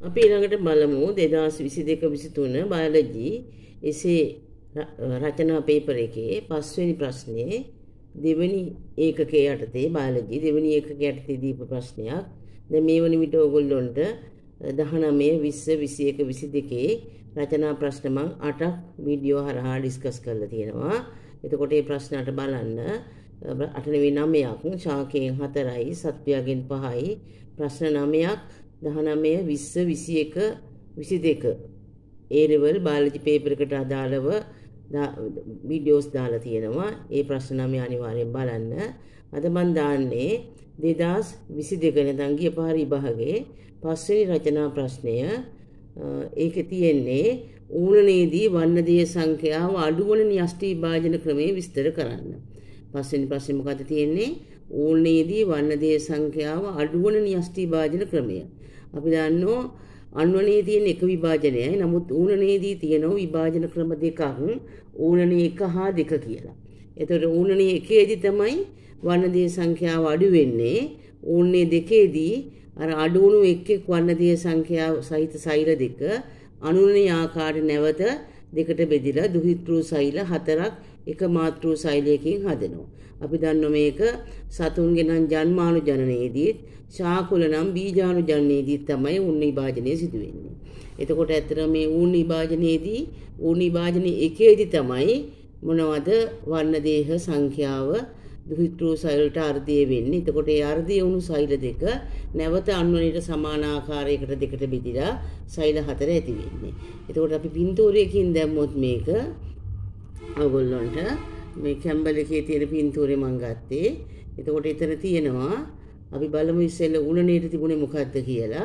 අපි ඊළඟට බලමු 2022-23 බයොලොජි එසේ රචනා පේපර් එකේ 5 වෙනි ප්‍රශ්නේ දෙවෙනි ඒකකයේ යටතේ බයොලොජි දෙවෙනි ඒකකයේ යටතේ දීපු ප්‍රශ්නයක්. දැන් මේ වන විට ඕගොල්ලොන්ට 19 20 21 22 රචනා ප්‍රශ්න මම 8ක් වීඩියෝ හරහා ඩිස්කස් කරලා තියෙනවා. එතකොට මේ ප්‍රශ්න 8 බලන්න 8 නෙවෙයි 9ක් ශාකයෙන් 4යි සත්වයාගෙන් 5යි ප්‍රශ්න 9ක් 19 20 21 22 ඒ ලෙවල් බයොලොජි පේපර් එකට අදාළව වීඩියෝස් දාලා තියෙනවා. ඒ ප්‍රශ්න 9 අනිවාර්යෙන් බලන්න. අද මම දාන්නේ 2022 නැත්නම් ගිය පාර විභාගයේ 5 වෙනි රචනා ප්‍රශ්නය. ඒකේ තියෙන්නේ ඌනනයේදී වර්ණදේය සංඛ්‍යාව අඩුවන න්‍යෂ්ටි විභාජන ක්‍රමයේ විස්තර කරන්න. 5 වෙනි ප්‍රශ්නේ මොකද තියෙන්නේ? ඌනනයේදී වර්ණදේය සංඛ්‍යාව අඩුවන න්‍යෂ්ටි විභාජන ක්‍රමය. අපි දන්නවා අන්වනයේ තියෙන එක විභාජනයයි. නමුත් ඌනනයේදී තියෙන විභාජන ක්‍රම දෙකක් ඌනනයේ 1 හා 2 කියලා. එතකොට ඌනනයේ 1ේදී තමයි වර්ණදේය සංඛ්‍යාව අඩු වෙන්නේ. ඌනනයේ 2ේදී අර අඩු වුණු එක් වර්ණදේය සංඛ්‍යාව සහිත සෛල දෙක අනුනනීය ආකාරයට නැවත දෙකට බෙදලා දුහිතෘ සෛල 4ක් එක මාතෘ සෛලයකින් හදනවා. අපි දන්නවා මේක සතුන්ගේ නම් ජන්මාණු ජනනයේදී ශාකුල නම් බීජාණු ජනනයේදී තමයි ඌන විභාජනය සිදු වෙන්නේ. එතකොට ඇත්තටම මේ ඌන විභාජනයේදී ඌන විභාජනයේ එකේදී තමයි මොනවද වර්ණදේහ සංඛ්‍යාව දුහිතෘ සෛලට අර්ධය වෙන්නේ. එතකොට ඒ අර්ධය වුණු සෛල දෙක නැවත අන්වනයට සමාන ආකාරයකට දෙකට බෙදලා සෛල 4 ඇති වෙන්නේ. එතකොට අපි පින්තූරයකින් දැම්මොත් මේක ඔයගොල්ලන්ට මේ කැම්බල් එකේ තියෙන පින්තූරේ මම ගත්තේ. එතකොට එතන තියෙනවා අපි බලමු ඉස්සෙල්ල ඌනනේට තිබුණේ මොකද්ද කියලා.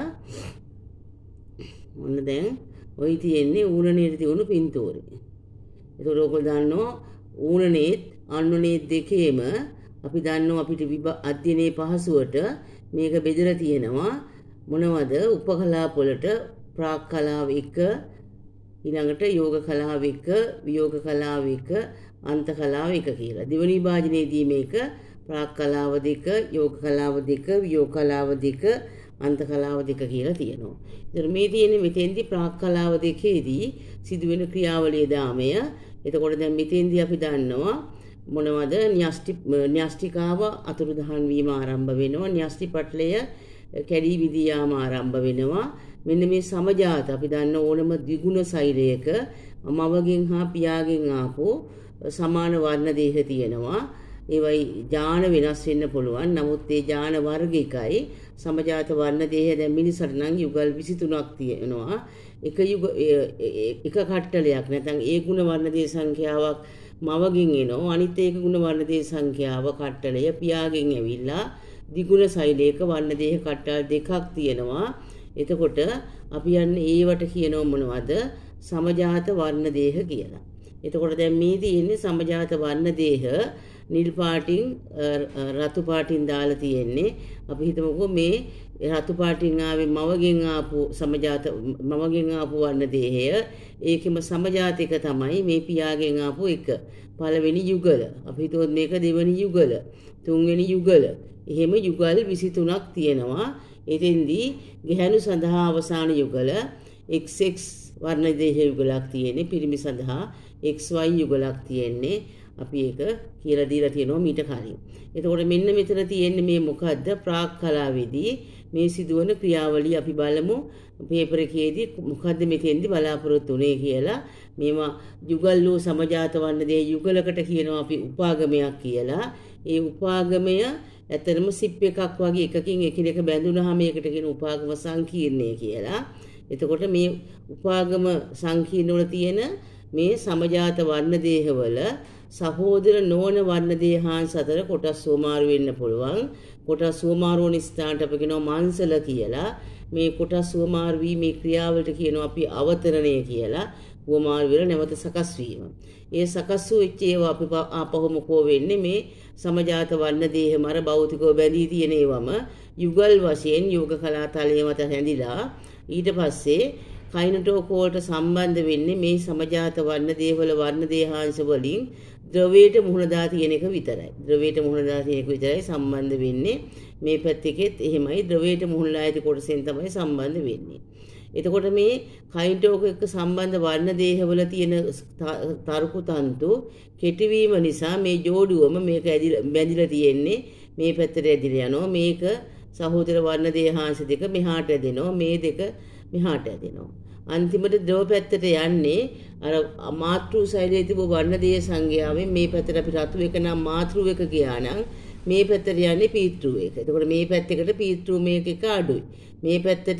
මොන දැන් ඔයි තියෙන්නේ ඌනනේට තිබුණු පින්තූරේ. එතකොට ඔයගොල්ලෝ දන්නවා ඌනනේත් අන්වනේත් දෙකේම අපි දන්නවා අපිට අධ්‍යයනයේ පහසුවට මේක බෙදලා තියෙනවා. මොනවද? උපකලාප වලට ප්‍රාක් කලාව 1 ඊළඟට යෝග කලාව 1 වියෝග කලාව 1 අන්ත කලාව 1 කියලා. දෙවෙනි විභාජනයේදී මේක ප්‍රාක් කලාව 2 යෝග කලාව 2 වියෝග කලාව 2 අන්ත කලාව 2 කියලා තියෙනවා. ඉතින් මේ තියෙන්නේ මෙතෙන්දී ප්‍රාක් කලාව 2ේදී සිදුවෙන ක්‍රියාවලිය දාමය. එතකොට දැන් මෙතෙන්දී අපි දන්නවා මොනවද? න්‍යෂ්ටිකාව අතුරුදහන් වීම ආරම්භ වෙනවා. න්‍යෂ්ටි පටලය කැඩී විදී යාම ආරම්භ වෙනවා. මෙන්න මේ සමජාත අපි දන්න ඕනම ද්විගුණ සෛලයක මවගෙන් හා පියාගෙන් ආපු සමාන වර්ණ දේහ තියෙනවා. ඒවයි ජාන වෙනස් වෙන්න පුළුවන්. නමුත් ඒ ජාන වර්ග එකයි. සමජාත වර්ණ දේහ දැන් මිනිසට නම් යුගල් 23ක් තියෙනවා. එක කට්ටලයක් නැත්නම් ඒ ගුණ වර්ණ දේහ සංඛ්‍යාවක් මවගෙන් එනවා. අනිත් ඒක ගුණ වර්ණ දේහ සංඛ්‍යාව කට්ටලය පියාගෙන් ඇවිල්ලා ද්විගුණ සෛලයක වර්ණ දේහ කට්ටල් දෙකක් තියෙනවා. එතකොට අපි යන්නේ ඒවට කියනව මොනවද? සමජාත වර්ණ දේහ කියලා. එතකොට දැන් මේ තියෙන්නේ සමජාත වර්ණ දේහ නිල් පාටින් රතු පාටින් දාලා තියෙන්නේ. අපි හිතමුකෝ මේ රතු පාටින් ආවේ මවගෙන් ආපු මවගෙන් ආපු වර්ණ දේහය. ඒකෙම සමජාත එක තමයි මේ පියාගෙන් ආපු එක. පළවෙනි යුගල. අපි හිතුවොත් මේක දෙවෙනි යුගල. තුන්වෙනි යුගල. එහෙම යුගල් 23ක් තියෙනවා. එතෙන්දී ගැහැණු සඳහා අවසාන යුගල XX වර්ණ දේහ යුගලක් තියෙන්නේ. පිරිමි සඳහා XY යුගලක් තියෙන්නේ. අපි ඒක කියලා දීලා තියෙනවා මීට කලින්. එතකොට මෙන්න මෙතන තියෙන්නේ මේ මොකද්ද? ප්‍රාක් කලාවේදී මේ සිදුවන ක්‍රියාවලිය අපි බලමු. පේපර් එකේදී මොකද්ද මෙතෙන්දී බලාපොරොත්තු වෙන්නේ කියලා. මේවා යුගල් වූ සමජාත වර්ණ දේහ යුගලකට කියනවා අපි උපාගමයක් කියලා. ඒ උපාගමය ඇතරම සිප් එකක් වගේ එකකින් එකිනෙක බැඳුනහම ඒකට කියන උපාගම සංකීර්ණය කියලා. එතකොට මේ උපාගම සංකීර්ණ වල තියෙන මේ සමජාත වර්ණ දේහවල සහෝදර නොවන වර්ණ දේහාංශ අතර කොටස් සෝමාරු වෙන්න පුළුවන්. කොටස් සෝමාරු වන ස්ථානට අපි කියනවා මාංශල කියලා. මේ කොටස් සෝමාරු වීමේ ක්‍රියාවලට කියනවා අපි අවතරණය කියලා. වමාරු වෙලා නැවත සකස් වීම. ඒ සකස් වූ ඒවා අපි ආපහුම කෝ වෙන්නේ මේ සමජාත වර්ණ දේහම අර භෞතිකව බැඳී තියෙන ඒවම යුගල් වශයෙන් යෝග කලා තලයේ මත හැඳිලා ඊට පස්සේ කයිනටෝකෝල්ට සම්බන්ධ වෙන්නේ මේ සමජාත වර්ණ දේහවල වර්ණ දේහාංශ වලින් ද්‍රවයට මුහුණ දා තියෙන එක විතරයි. ද්‍රවයට මුහුණ දා තියෙන එක විතරයි සම්බන්ධ වෙන්නේ. මේ පැත්තකෙත් එහෙමයි ද්‍රවයට මුහුණලා ඇති කොටසෙන් තමයි සම්බන්ධ වෙන්නේ. එතකොට මේ කයින්ටෝක එක්ක සම්බන්ධ වර්ණ දේහවල තියෙන තර්කු තන්තු කෙටිවීම නිසා මේ ජෝඩුවම මේක බැඳිලා තියෙන්නේ මේ පැත්තට ඇදිලා යනවා. මේක සහෝදර වර්ණ දේහාංශ දෙක මෙහාට ඇදෙනවා. මේ දෙක මෙහාට ඇදෙනවා. අන්තිමට ද්‍රව පැත්තට යන්නේ අර මාතෘ සෛලයේ තිබු වර්ණ දේහ සංඛ්‍යාවෙන් මේ පැත්තට අපි රතු එක නම් මාතෘ එක ගියා නම් මේ පැත්තට යන්නේ පීතෘ එක. එතකොට මේ පැත්තකට පීතෘ මේක එක අඩුයි. මේ පැත්තට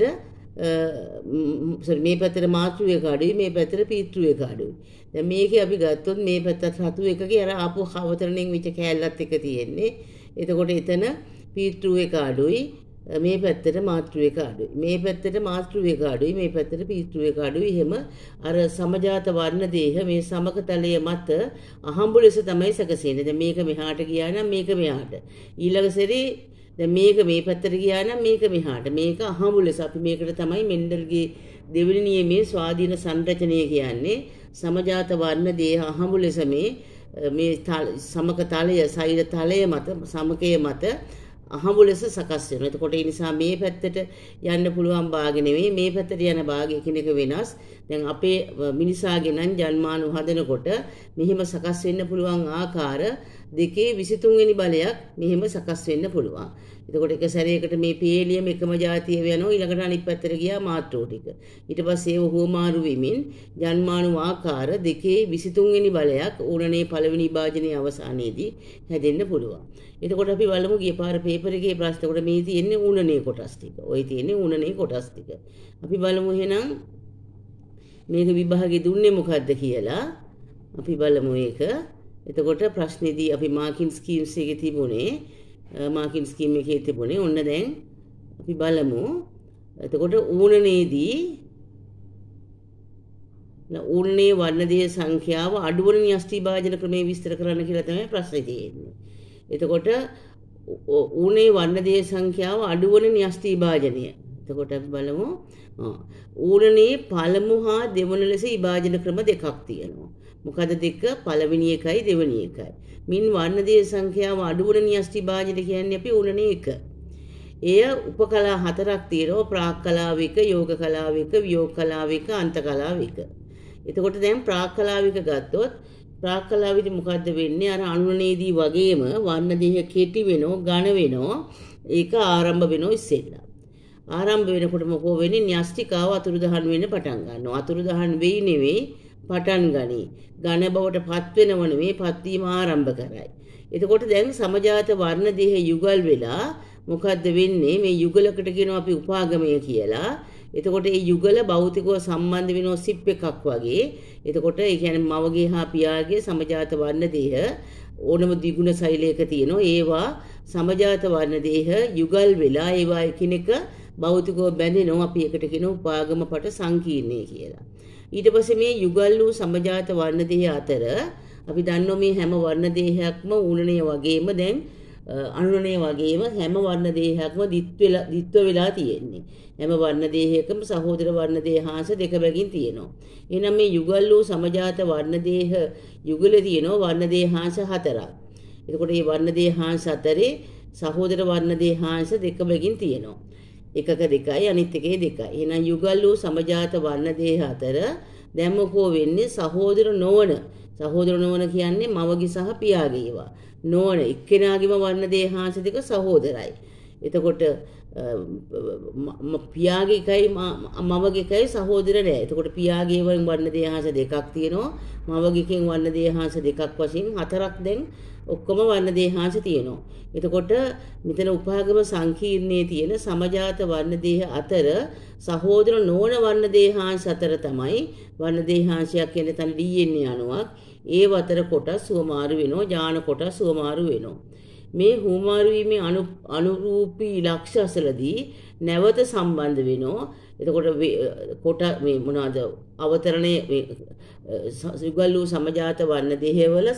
මේ පැත්තට මාතෘ එක අඩුයි, මේ පැත්තට පීතෘ එක අඩුයි. දැන් මේකේ අපි ගත්තොත් මේ පැත්තට රතු එකකේ අර ආපු අවතරණයෙන් විච කෑල්ලත් එක තියෙන්නේ. එතකොට එතන පීතෘ එක අඩුයි, මේ පැත්තට මාතෘ එක අඩුයි. මේ පැත්තට මාතෘ එක අඩුයි, මේ පැත්තට පීතෘ එක අඩුයි. එහෙම අර සමජාත වර්ණ දේහ මේ සමක තලයේ මත අහඹු ලෙස තමයි සැකසෙන්නේ. දැන් මේක මෙහාට ගියා නම් මේක මෙහාට. ඊළඟ සැරේ දැන් මේක මේ පැත්තට ගියා නම් මේක මෙහාට. මේක අහඹු ලෙස අපි මේකට තමයි මෙන්ඩල්ගේ දෙවෙනි නියමයේ ස්වාධීන සංරචනය කියන්නේ. සමජාත වර්ණ දේහ අහඹු ලෙස මේ සමක තලය සෛල තලය මත සමකයේ මත අහඹු ලෙස සකස් වෙනවා. එතකොට ඒ නිසා මේ පැත්තට යන්න පුළුවන් භාග නෙවෙයි මේ පැත්තට යන භාග එකිනෙක වෙනස්. දැන් අපේ මිනිසාගේ නම් ජන්මාණු හදනකොට මෙහිම සකස් වෙන්න පුළුවන් ආකාර 2/23 වෙනි බලයක් මෙහිම සකස් වෙන්න පුළුවන්. එතකොට එක සැරයකට මේ පීලියම් එකම જાතිය වෙනවා, ඊළඟට අනිත් පැත්තට ගියා මාත්‍රෝ ටික. ඊට පස්සේ ඒව හුවමාරු වෙමින් ජන්මාණු ආකාර 2/23 වෙනි බලයක් ඌනනයේ පළවෙනි විභාජනයේ අවසානයේදී හැදෙන්න පුළුවන්. එතකොට අපි බලමු ගිය පාර පේපර් එකේ ප්‍රශ්න කොට මේ තියෙන්නේ ඌනනයේ කොටස් ටික. ওই තියෙන්නේ ඌනනයේ කොටස් ටික. අපි බලමු එහෙනම් මේක විභාගෙ දුන්නේ මොකද්ද කියලා. අපි බලමු ඒක. එතකොට ප්‍රශ්නේදී අපි මාකින් ස්කීම්ස් එකේ තිබුණේ මාකින් ස්කීම් එකේ තිබුණේ ඔන්න දැන් අපි බලමු. එතකොට ඌනනයේදී ඌනනයේ වර්ණ දේහ සංඛ්‍යාව අඩුවන න්‍යෂ්ටි භාජන ක්‍රමයේ විස්තර කරන්න කියලා තමයි ප්‍රශ්නේ තියෙන්නේ. එතකොට ඌනේ වර්ණ දේහ සංඛ්‍යාව අඩුවන න්‍යෂ්ටි භාජනය. එතකොට අපි බලමු ඌනනේ පළමු හා දෙවන ලෙස විභාජන ක්‍රම දෙකක් තියෙනවා. මොකද දෙක? පළවෙනි එකයි දෙවෙනි එකයි. මින් වර්ණ දේහ සංඛ්‍යාව අඩුවන න්‍යෂ්ටි භාජන කියන්නේ අපි ඌනනේ එක. එය උපකලා හතරක් තියෙනවා. ප්‍රාක් කලාවික, යෝග කලාවික, වියෝග කලාවික, අන්ත කලාවික. එතකොට දැන් ප්‍රාක් කලාවික ගත්තොත් ප්‍රාක් කලාවේදී මොකද්ද වෙන්නේ? අර අනුනේදී වගේම වර්ණ දේහ කෙටි වෙනවා, ඝන වෙනවා. ඒක ආරම්භ වෙනවා ඉස්සෙල්ලා. ආරම්භ වෙනකොට මොකෝ වෙන්නේ? න්‍යෂ්ටිකාව අතුරුදහන් වෙන්න පටන් ගන්නවා. අතුරුදහන් වෙයි නෙවෙයි පටන් ගනි. ඝන බවට පත් වෙනව නෙවෙයි පත් වීම ආරම්භ කරයි. එතකොට දැන් සමජාත වර්ණ දේහ යුගල් වෙලා මොකද්ද වෙන්නේ? මේ යුගලකට කියනවා අපි උපාගමය කියලා. එතකොට මේ යුගල භෞතිකව සම්බන්ධ වෙනවා සිප් එකක් වගේ. එතකොට ඒ කියන්නේ මවගේ හා පියාගේ සමජාත වර්ණ දේහ ඕනම ද්විගුණ සෛලයක තියෙනවා. ඒවා සමජාත වර්ණ දේහ යුගල් වෙලා ඒවා එකිනෙක භෞතිකව බැඳෙනවා. අපි එකට කියනවා උපාගම පට සංකීර්ණය කියලා. ඊට පස්සේ මේ යුගල් වූ සමජාත වර්ණ දේහ අතර අපි දන්නවා මේ හැම වර්ණ දේහයක්ම ඌනනය වගේම දැන් අනුනනය වගේම හැම වර්ණ දේහයක්ම දිත්ව වෙලා තියෙන්නේ. හැම වර්ණ දේහයකම සහෝදර වර්ණ දේහාංශ දෙක බැගින් තියෙනවා. එහෙනම් මේ යුගල් වූ සමජාත වර්ණ දේහ යුගලේ තියෙනවා වර්ණ දේහාංශ හතරක්. එතකොට මේ වර්ණ දේහාංශ අතරේ සහෝදර වර්ණ දේහාංශ දෙක බැගින් තියෙනවා. එකක දෙකයි අනිත් එකේ දෙකයි. එහෙනම් යුගල් වූ සමජාත වර්ණ දේහ අතර දැන් මොකෝ වෙන්නේ? සහෝදර නොවන කියන්නේ මවගේ සහ පියාගේ ඒවා. නොවන එක්කෙනාගේම වර්ණ දේහාංශ දෙක සහෝදරයි. එතකොට පියාගේ එකයි මවගේ එකයි සහෝදර නෑ. එතකොට පියාගේ වර්ණ දේහාංශ දෙකක් තියෙනවා. මවගේකින් වර්ණ දේහාංශ දෙකක් වශයෙන් හතරක් දැන් ඔක්කොම වර්ණ දේහාංශ තියෙනවා. එතකොට මෙතන උපාගම සංකීර්ණයේ තියෙන සමජාත වර්ණ දේහ අතර සහෝදර නොවන වර්ණ දේහාංශ අතර තමයි වර්ණ දේහාංශයක් කියන තන DNA අණුවක්. ඒ අතර කොටස් සුවමාරු වෙනවා, ඥාන කොටස් සුවමාරු වෙනවා. මේ හුවමාරු වීමේ අනුරූපී ලක්ෂ්‍යසලදී නැවත සම්බන්ධ වෙනවා. එතකොට කොට මේ මොනවාද අවතරණයේ යුගල් වූ සමජාත වර්ණ දේහවල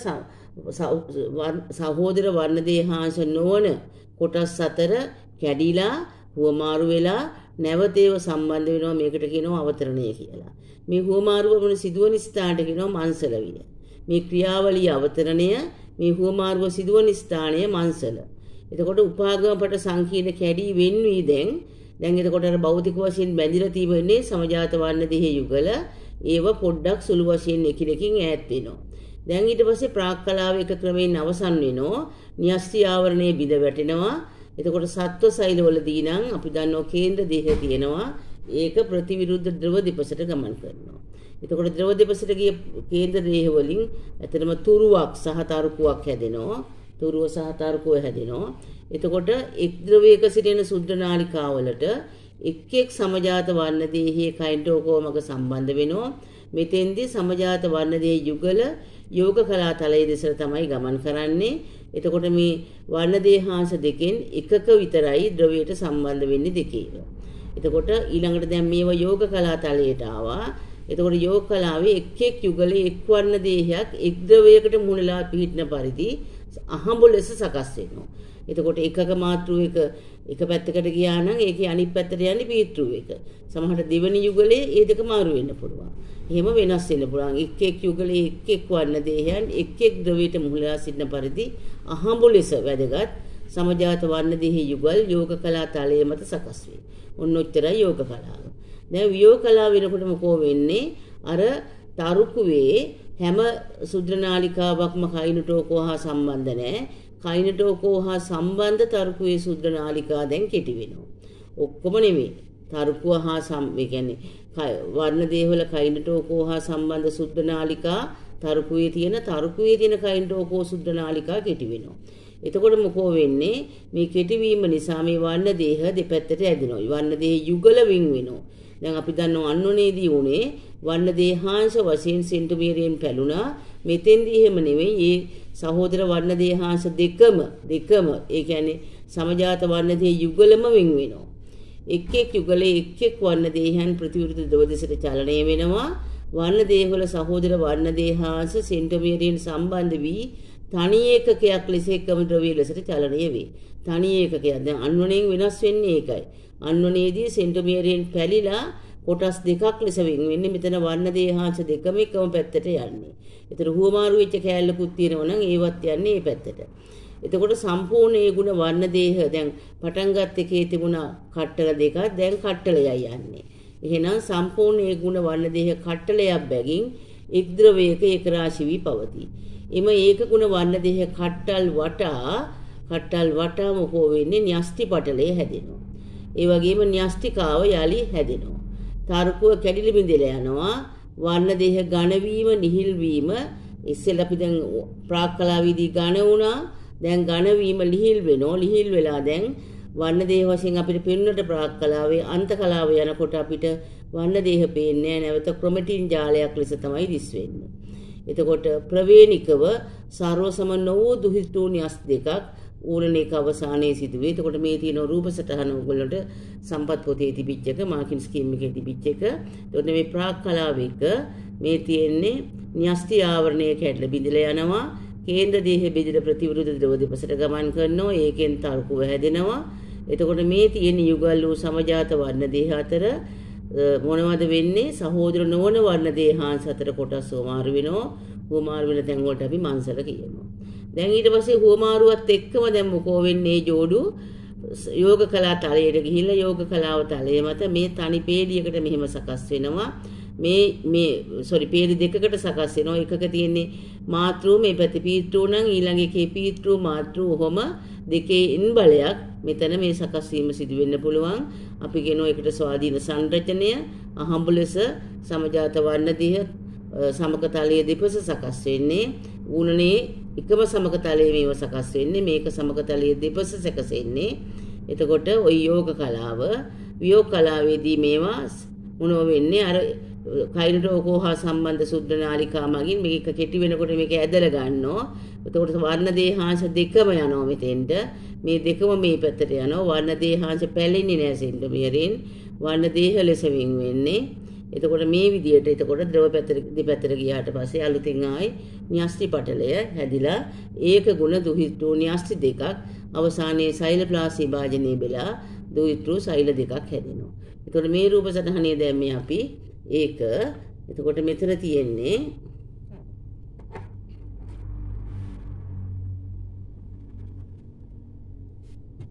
සහෝදර වර්ණ දේහාංශ නොවන කොටස් අතර කැඩිලා හුවමාරු වෙලා නැවත ඒව සම්බන්ධ වෙනවා. මේකට කියනවා අවතරණය කියලා. මේ හුවමාරුව මොන සිදුවන ස්ථානට කියනවා මංසලවිය. මේ ක්‍රියාවලිය අවතරණය, මේ හුවමාරුව සිදුවන ස්ථානය මංසල. එතකොට උපාගම පට සංකීර්ණ කැඩී වෙන්වී දැන් දැන් එතකොට අර භෞතික වශයෙන් බැඳිලා තියෙන්නේ සමජාත වර්ණ දෙහි යුගල ඒව පොඩ්ඩක් සුළු වශයෙන් එකිනෙකින් ඈත් වෙනවා. දැන් ඊට පස්සේ ප්‍රාක් කලාව එක ක්‍රමයෙන් අවසන් වෙනවා. න්‍යෂ්ටි ආවරණයේ බිඳ වැටෙනවා. එතකොට සත්ව සෛලවලදී නම් අපි දන්නවා කේන්ද්‍ර දේහය තියෙනවා. ඒක ප්‍රතිවිරුද්ධ ද්‍රව දෙපසට ගමන් කරනවා. එතකොට ද්‍රව දෙපසට ගිය කේන්ද්‍ර දේහ වලින් ඇත්තටම තුරුවක් සහ තරුකුවක් හැදෙනවා. තුරුව සහ තරුකුව හැදෙනවා. එතකොට එක් ද්‍රවයක සිටින සුද්ධ නාලිකාවලට එක් එක් සමජාත වර්ණ දේහයේ කයින්ටෝකෝමක සම්බන්ධ වෙනවා. මෙතෙන්දී සමජාත වර්ණ දේහ යුගල යෝග කලා තලයේ දෙසට තමයි ගමන් කරන්නේ. එතකොට මේ වර්ණ දේහාංශ දෙකෙන් එකක විතරයි ද්‍රවයට සම්බන්ධ වෙන්නේ දෙකේම. එතකොට ඊළඟට දැන් මේව යෝග කලා තලයට ආවා. එතකොට යෝග කලාවේ එක් එක් යුගලයේ එක් වර්ණ දේහයක් එක් ද්‍රවයකට මුහුණලා පිහිටන පරිදි අහඹ ලෙස සකස් වෙනවා. එතකොට එකක මාතෘ එක පැත්තකට ගියා නම් ඒකේ අනිත් පැත්තට යන්නේ පීතෘ එක. සමහරට දෙවෙනි යුගලයේ ඒ දෙක මාරු වෙන්න පුළුවන්. එහෙම වෙනස් වෙන්න පුළුවන්. එක් එක් යුගලයේ එක් එක් වර්ණ දේහයන් එක් එක් ද්‍රවයට මුහුණලා සිටින පරිදි අහඹ ලෙස වැදගත් සමජාත වර්ණ දේහි යුගල් යෝග කලා තලයේ මත සකස් වේ. ඔන්න ඔච්චරයි යෝග කලාව. දැන් වියෝග කලාව වෙනකොට මොකෝ වෙන්නේ? අර තරුකුවේ හැම සුද්ධ නාලිකාවක්ම කයිනටෝකෝ හා සම්බන්ධ නැහැ. කයිනටෝකෝ හා සම්බන්ධ තරුකුවේ සුද්ධ නාලිකා දැන් කෙටි වෙනවා. ඔක්කොම නෙමෙයි. තරුකුව හා ඒ කියන්නේ වර්ණ දේහවල කයිනටෝකෝ හා සම්බන්ධ සුද්ධ නාලිකා තරුකුවේ තියෙන කයිනටෝකෝ සුද්ධ නාලිකා කෙටි වෙනවා. එතකොට මොකෝ වෙන්නේ? මේ කෙටිවීම නිසා මේ වර්ණ දේහ දෙපැත්තට ඇදෙනවා. වර්ණ දේහ යුගල වින් වෙනවා. දැන් අපි දන්නවා අන්වනේදී උනේ වර්ණ දේහාංශ වශයෙන් සෙන්ටිමීටරයෙන් පැලුණා. මෙතෙන්දී එහෙම නෙවෙයි. මේ සහෝදර වර්ණ දේහාංශ දෙකම ඒ කියන්නේ සමජාත වර්ණ දේහ යුගලම වින් වෙනවා. එක් එක් යුගලයේ එක් එක් වර්ණ දේහයන් ප්‍රතිවිරුද්ධ ද්‍රව දෙසට චලනය වෙනවා. වර්ණ දේහවල සහෝදර වර්ණ දේහාංශ සෙන්ටිමීටරයෙන් සම්බන්ධ වී තනි ඒකකයක් ලෙස එකම ද්‍රව්‍ය ලෙසට චලනය වේ. තනි ඒකකයක් දැන් අන්වණයෙන් වෙනස් වෙන්නේ ඒකයි. අන්වණයේදී සෙන්ටිමීටරයෙන් පැලිලා කොටස් දෙකක් ලෙස වෙන් වෙන්නේ. මෙතන වර්ණ දේහාංශ දෙකම එකම පැත්තට යන්නේ. ඒතර හුවමාරු වෙච්ච කෑල්ලකුත් තියෙනවා නම් ඒවත් යන්නේ මේ පැත්තට. එතකොට සම්පූර්ණ ඒ ගුණ වර්ණ දේහ දැන් පටන් ගත් එකේ තිබුණා කට්ටල දෙකක් දැන් කට්ටලයයි යන්නේ. එහෙනම් සම්පූර්ණ ඒ ගුණ වර්ණ දේහ කට්ටලයක් බැගින් එක් ද්‍රවයක ඒක රාශි වී පවතී. එම ඒක ගුණ වර්ණ දේහ කට්ටල් වටා මොකෝ වෙන්නේ? න්‍යෂ්ටි පටලය හැදෙනවා. ඒ වගේම න්‍යෂ්ටිකාව යලි හැදෙනවා. තර්කුව කැඩිලි බිඳලා යනවා. වර්ණ දේහ ඝන වීම නිහිල් වීම ඉස්සෙල්ලා අපි දැන් ප්‍රාක් කලාවේදී ඝන වුණා. දැන් ඝන වීම ලිහිල් වෙනවා. ලිහිල් වෙලා දැන් වර්ණ දේහ වශයෙන් අපිට පෙන්වන්නට ප්‍රාක් කලාවේ අන්ත කලාව යනකොට අපිට වර්ණ දේහ පේන්නේ නැවත ක්‍රොමැටින් ජාලයක් ලෙස තමයි දිස් වෙන්නේ. එතකොට ප්‍රවේණිකව සර්ව සම නොවූ දුහිතූ න්‍යෂ්ටි දෙකක් ඌනනයක අවසානයේ සිදුවේ. එතකොට මේ තියෙන රූප සටහන ඔයගොල්ලන්ට සම්පත් පොතේ තිබිච්ච එක මාකින් ස්කීම් එකේ තිබිච්ච එක. එතකොට මේ ප්‍රාක් කලාව එක මේ තියෙන්නේ න්‍යෂ්ටි ආවරණය කැඩලා බිඳලා යනවා. කේන්ද්‍ර දේහ බෙදලා ප්‍රතිවිරුද්ධ ද්‍රව දෙපසට ගමන් කරනවා. ඒකෙන් තර්කුව හැදෙනවා. එතකොට මේ තියෙන යුගල් වූ සමජාත වර්ණ දේහ අතර මොනවද වෙන්නේ? සහෝදර නොවන වර්ණ දේහාංශ අතර කොටස් හුවමාරු වෙනවා. හුවමාරු වෙන තැන් වලට අපි මංසල කියනවා. දැන් ඊට පස්සේ හුවමාරුවත් එක්කම දැන් මොකෝ වෙන්නේ? ජෝඩු යෝග කලා තලයට ගිහිල්ලා යෝග කලාව තලයේ මත මේ තනි පේලියකට මෙහෙම සකස් වෙනවා. පේලි දෙකකට සකස් වෙනවා. එකක තියෙන්නේ මාතෘ මේ පැත්තේ පීතෘ නම් ඊළඟ එකේ පීතෘ මාතෘ ඔහොම දෙකේ ඉන් බලයක් මෙතන මේ සකස් වීම සිදු වෙන්න පුළුවන්. අපි කියනවා ඒකට ස්වාධීන සංරචනය. අහඹ ලෙස සමජාත වර්ණ දේහ සමක තලයේ දෙපස සකස් වෙන්නේ. ඌනනේ එකම සමක තලයේ මේව සකස් වෙන්නේ. මේක සමක තලයේ දෙපස සැකසෙන්නේ. එතකොට ওই යෝග කලාව වියෝග කලාවේදී මේවා මොනව වෙන්නේ? අර කයිනටෝකෝ හා සම්බන්ධ සුද්ධ නාලිකා මගින් මේක කෙටි වෙනකොට මේක ඇදලා ගන්නවා. එතකොට වර්ණ දේහාංශ දෙකම යනවා මෙතෙන්ට. මේ දෙකම මේ පැත්තට යනවා. වර්ණ දේහාංශ පැලෙන්නේ නැහැ සෙන්ටිමීටරෙන්. වර්ණ දේහ ලෙස වින් වෙන්නේ. එතකොට මේ විදියට එතකොට ද්‍රව දෙපැත්තට ගියාට පස්සේ අලුතින් ආයි න්‍යෂ්ටි පටලය හැදිලා ඒක ගුණ දුහිතෘ න්‍යෂ්ටි දෙකක් අවසානයේ සෛල ප්ලාසී භාජනයේ බෙලා දුහිතෘ සෛල දෙකක් හැදෙනවා. එතකොට මේ රූප සටහනේ දැන් මේ අපි ඒක එතකොට මෙතන තියෙන්නේ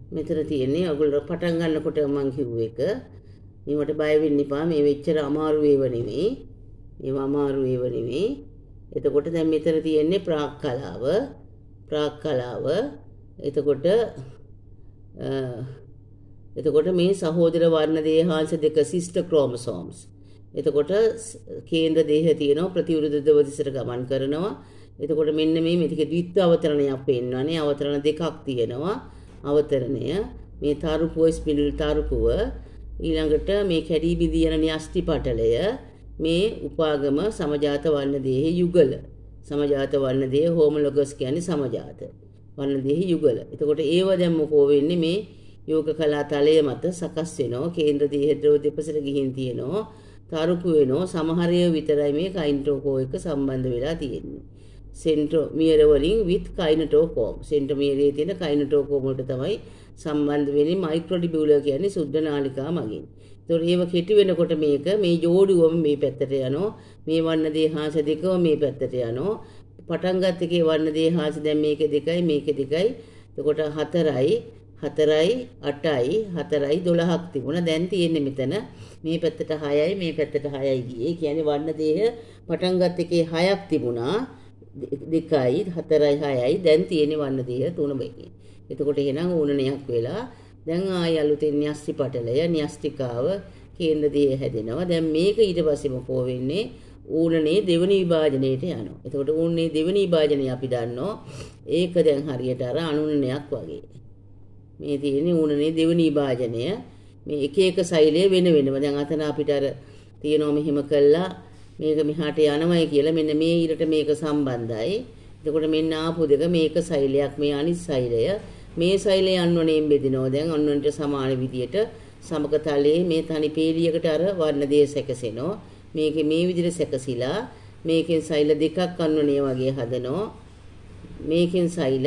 මෙතන තියෙන්නේ ඔයගොල්ලෝ පටන් ගන්නකොට මම කිව්ව එක. මේවට බය වෙන්න එපා. මේ වෙච්චර අමාරු ඒව නෙමෙයි. මේවා අමාරු ඒව නෙමෙයි. එතකොට දැන් මෙතන තියෙන්නේ ප්‍රාක් කලාව. ප්‍රාක් කලාව. එතකොට මේ සහෝදර වර්ණ දේහාංශ දෙක සිස්ටර් ක්‍රෝමසෝම්ස්. එතකොට කේන්ද්‍ර දේහය තියෙනවා ප්‍රතිවිරුද්ධ දිශට ගමන් කරනවා. එතකොට මෙන්න මේ මේක ද්විත්ව අවතරණයක් පෙන්වන්නේ. අවතරණ දෙකක් තියෙනවා. අවතරණය මේ තාරුපුව ස්පින්ඩල් තාරුපුව ඊළඟට මේ කැඩී බිඳී යන න්‍යෂ්ටි පටලය මේ උපාගම සමජාත වර්ණ දේහේ යුගල. සමජාත වර්ණ දේහ හෝමොලොගස් කියන්නේ සමජාත වර්ණ දේහේ යුගල. එතකොට ඒව දැන් මොකෝ වෙන්නේ මේ යෝග කලා තලය මත සකස් වෙනවා. කේන්ද්‍ර දේහ ද්‍රව දෙපසට ගිහින් තියෙනවා. තාරුපු වෙනවා. සමහරය විතරයි මේ කයින්ට්‍රෝකෝ එක සම්බන්ධ වෙලා තියෙන්නේ. සෙන්ට්‍රොමියර වලින් with කයිනටෝකෝම්. සෙන්ට්‍රොමියරේ තියෙන කයිනටෝකෝම් වලට තමයි සම්බන්ධ වෙන්නේ මයික්‍රෝටිබියුලර් කියන්නේ සුද්ධ නාලිකා මගින්. ඒතකොට ඒව කෙටි වෙනකොට මේක මේ ජෝඩුවම මේ පැත්තට යනවා. මේ වර්ණ දේහාංශ දෙකම මේ පැත්තට යනවා. පටන් ගත්ත එකේ වර්ණ දේහාංශ දැන් මේක 2යි මේක 2යි. එතකොට 4යි 4යි 8යි 4යි 12ක් තිබුණා. දැන් තියෙන්නේ මෙතන මේ පැත්තට 6යි මේ පැත්තට 6යි ගියේ. කියන්නේ වර්ණ දේහ පටන් ගත්ත එකේ 6ක් තිබුණා. 2යි 4යි 6යි දැන් තියෙන්නේ වර්ණ දේහ 3 එතකොට එහෙනම් ඌනනයක් වෙලා දැන් ආය අලුතෙන් න්‍යෂ්ටි පටලය න්‍යෂ්ටිකාව කේන්ද්‍ර දේහ හැදෙනවා. දැන් මේක ඊට පස්සේ මොකෝ වෙන්නේ ඌනනේ දෙවෙනි විභාජනයට යනවා. එතකොට ඌනනේ දෙවෙනි විභාජනය අපි දන්නවා. ඒක දැන් හරියට අර අනුනනයක් වගේ. මේ තියෙන්නේ ඌනනේ දෙවෙනි විභාජනය. මේ එක එක සෛලය වෙන වෙනම. දැන් අතන අපිට අර තියෙනවා මෙහෙම කළා මේක මෙහාට යනවයි කියලා මෙන්න මේ ඊරට මේක සම්බන්ධයි. එතකොට මෙන්න ආපු දෙක මේක සෛලයක් මේ අනිත් සෛලය මේ සෛලය අන්වණයෙන් බෙදිනවා. දැන් අන්වණට සමාන විදියට සමක තලයේ මේ තනි පේලියකට අර වර්ණ දේශ සැකසෙනවා. මේකේ මේ විදිහට සැකසිලා මේකෙන් සෛල දෙකක් අන්වණය වගේ හදනවා. මේකෙන් සෛල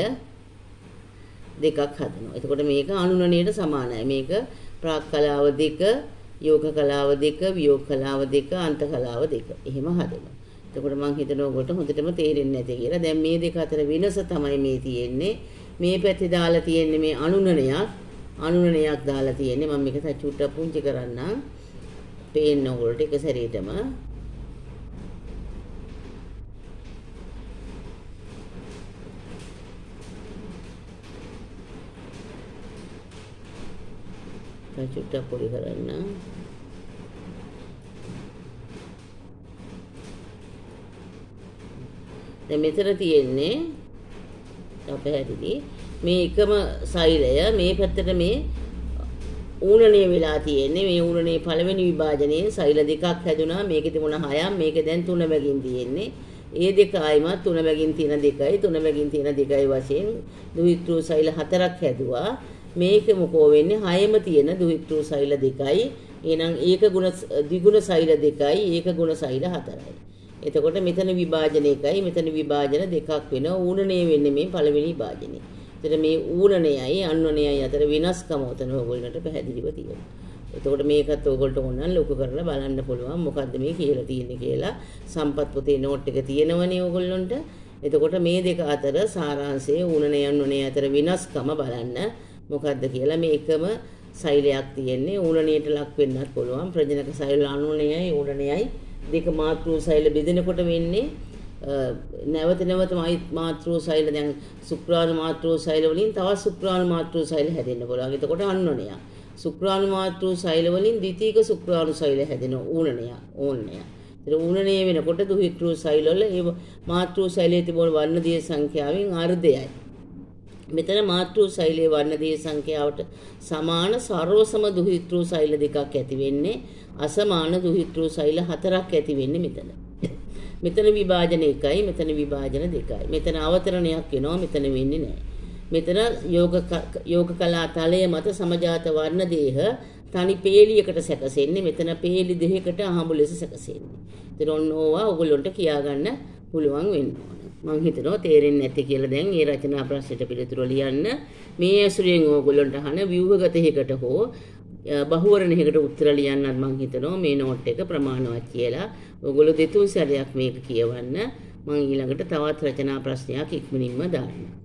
දෙකක් හදනවා. එතකොට මේක අනුනණයට සමානයි. මේක ප්‍රාක් කලාව දෙක යෝග කලාව දෙක වියෝග කලාව දෙක අන්ත කලාව දෙක එහෙම හදනවා. එතකොට මම හිතනවා ඔයගොල්ලෝ හොඳටම තේරෙන්නේ නැති කියලා. දැන් මේ දෙක අතර වෙනස තමයි මේ තියෙන්නේ. මේ පැත්තේ දාලා තියෙන්නේ මේ අනුනනයක් දාලා තියෙන්නේ. මම මේක චුට්ටක් පුංචි කරන්නම්. පේන්න ඕගොල්ලෝ එක සැරේටම. චුට්ටක් පොඩි කරන්නම්. දැන් මෙතන තියෙන්නේ අපහැදිලි මේ එකම සෛලය මේ පැත්තට මේ ඌනණය වෙලා තියෙන්නේ. මේ ඌනණේ පළවෙනි විභාජනයේ සෛල දෙකක් හැදුනා. මේකේ තිබුණා 6ක් මේක දැන් 3 බැගින් තියෙන්නේ. ඒ දෙක ආයිමත් 3 බැගින් තියෙන 2යි 3 බැගින් තියෙන 2යි වශයෙන් දුහිතෘ සෛල 4ක් හැදුවා. මේක මොකෝ වෙන්නේ 6ම තියෙන දුහිතෘ සෛල 2යි. එහෙනම් ඒක ගුණ ද්විගුණ සෛල 2යි ඒක ගුණ සෛල 4යි. එතකොට මෙතන විභාජන එකයි මෙතන විභාජන දෙකක් වෙනවා. ඌනණය වෙන්නේ මේ පළවෙනි විභාජනේ. එතන මේ ඌනණයයි අන්වණයයි අතර වෙනස්කම උතන ඕගොල්ලන්ට පැහැදිලිව තියෙනවා. එතකොට මේකත් ඕගොල්ලන්ට ඕනනම් ලොකු කරලා බලන්න පුළුවන් මොකද්ද මේ කියලා තියෙන්නේ කියලා. සම්පත් පොතේ නෝට් එක තියෙනවනේ ඕගොල්ලන්ට. එතකොට මේ දෙක අතර සාරාංශයේ ඌනණය අන්වණය අතර වෙනස්කම බලන්න මොකද්ද කියලා. මේ එකම සෛලයක් තියෙන්නේ ඌනණයට ලක් වෙන්නත් පුළුවන්. ප්‍රජනක සෛල අන්වණයයි ඌනණයයි දෙක මාතෘ සෛල බෙදෙනකොට වෙන්නේ නැවත මාතෘ සෛල දැන් සුක්‍රාණු මාතෘ සෛල වලින් තවත් සුක්‍රාණු මාතෘ සෛල හැදෙන්න පුළුවන්. එතකොට අන්වණය. සුක්‍රාණු මාතෘ සෛල වලින් ද්විතීක සුක්‍රාණු සෛල හැදෙනවා ඌනණය. ඒතර ඌනණය වෙනකොට දුහිතෘ සෛල වල ඒ මාතෘ සෛලයේ තිබුණු වර්ණ දිය සංඛ්‍යාවෙන් අර්ධයයි. මෙතන මාතෘ සෛලයේ වර්ණ දිය සංඛ්‍යාවට සමාන සර්වසම දුහිතෘ සෛල දෙකක් ඇති වෙන්නේ. අසමාන දුහිතෘ සෛල 4ක් ඇති වෙන්නේ මෙතන. මෙතන විභාජන 1යි මෙතන විභාජන 2යි. මෙතන අවතරණයක් වෙනවා මෙතන වෙන්නේ නැහැ. මෙතන යෝග කලා තලය මත සමජාත වර්ණ දේහ තනි පේලියකට සැකසෙන්නේ. මෙතන පේලි දෙකකට අහඹු ලෙස සැකසෙන්නේ. ඒතර ඔන්න ඕවා ඔයගොල්ලන්ට කියාගන්න පුළුවන් වෙන්න ඕන. මම හිතනවා තේරෙන්නේ නැති කියලා. දැන් මේ රචනා ප්‍රශ්නෙට පිළිතුරු ලියන්න. මේ ඇසුරෙන් ඕගොල්ලන්ට අහන ව්‍යුහගත හේකට හෝ බහුවරණයකට උත්තර ලියන්නත් මම හිතනවා මේ නෝට් එක ප්‍රමාණවත් කියලා. ඔයගොල්ලෝ දෙතුන් සැරයක් මේක කියවන්න. මම ඊළඟට තවත් රචනා ප්‍රශ්නයක් ඉක්මනින්ම දාන්නම්.